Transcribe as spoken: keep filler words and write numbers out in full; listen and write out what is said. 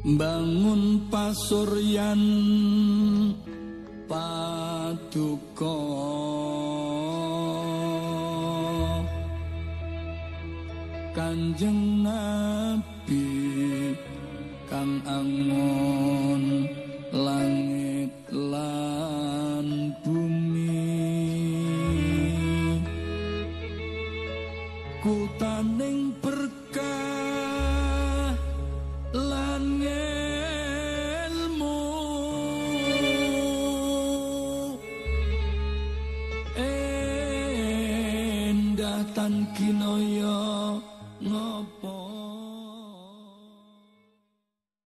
bangun pasuryan paduka Kanjeng Nabi kang angon langit lan bumi kutaning berkah lan ngelmu endah tan kinaya ngopo